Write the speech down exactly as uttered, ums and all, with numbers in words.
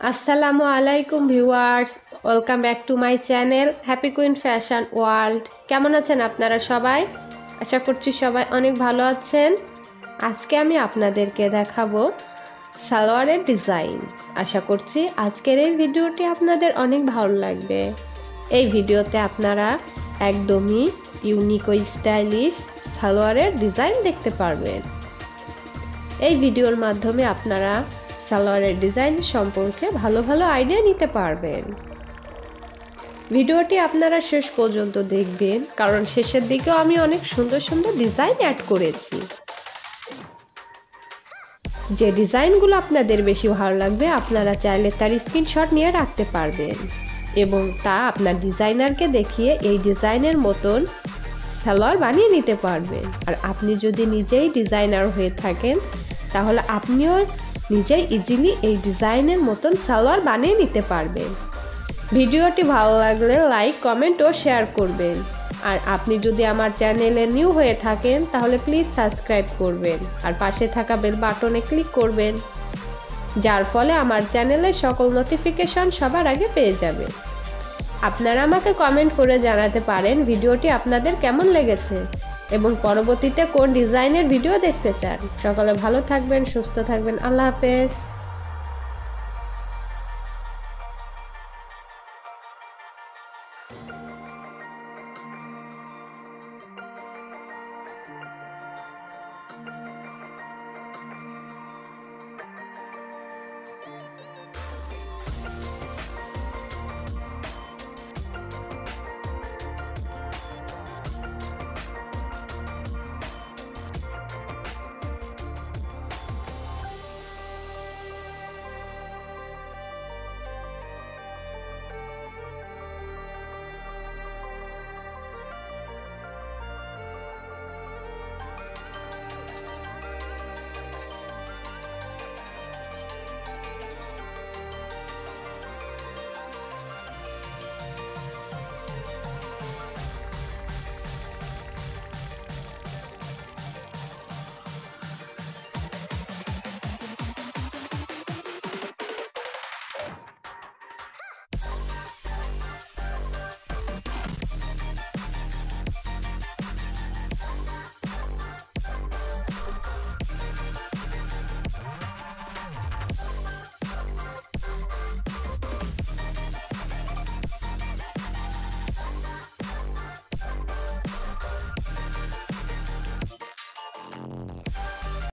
আসসালামু আলাইকুম viewers, welcome back to my channel Happy Queen Fashion World. কেমন আছেন আপনারা সবাই? আশা করছি সবাই অনেক ভালো আছেন। আজকে আমি আপনাদেরকে দেখাবো সালোয়ারের ডিজাইন। আশা করছি আজকের এই ভিডিওটি আপনাদের অনেক ভালো লাগবে। এই ভিডিওতে আপনারা একদমই ইউনিক ও স্টাইলিশ সালোয়ারের ডিজাইন দেখতে পারবেন। এই ভিডিওর মাধ্যমে আপনারা সালোয়ারের ডিজাইন সম্পর্কে ভালো ভালো আইডিয়া নিতে পারবেন। ভিডিওটি আপনারা শেষ পর্যন্ত দেখবেন, কারণ শেষের দিকেও আমি অনেক সুন্দর সুন্দর ডিজাইন অ্যাড করেছি। যে ডিজাইনগুলো আপনাদের বেশি ভালো লাগবে আপনারা চাইলে তার স্ক্রিনশট নিয়ে রাখতে পারবেন এবং তা আপনার ডিজাইনারকে দেখিয়ে এই ডিজাইনের মতন সালোয়ার বানিয়ে নিতে পারবেন। আর আপনি যদি নিজেই ডিজাইনার হয়ে থাকেন তাহলে আপনিও নিজেই ইজিলি এই ডিজাইনের মতন সালোয়ার বানিয়ে নিতে পারবেন। ভিডিওটি ভালো লাগলে লাইক, কমেন্ট ও শেয়ার করবেন। আর আপনি যদি আমার চ্যানেলে নিউ হয়ে থাকেন তাহলে প্লিজ সাবস্ক্রাইব করবেন আর পাশে থাকা বেল বাটনে ক্লিক করবেন, যার ফলে আমার চ্যানেলের সকল নোটিফিকেশন সবার আগে পেয়ে যাবে। আপনারা আমাকে কমেন্ট করে জানাতে পারেন ভিডিওটি আপনাদের কেমন লেগেছে এবং পরবর্তীতে কোন ডিজাইনের ভিডিও দেখতে চান। সকলে ভালো থাকবেন, সুস্থ থাকবেন। আল্লাহ হাফেজ।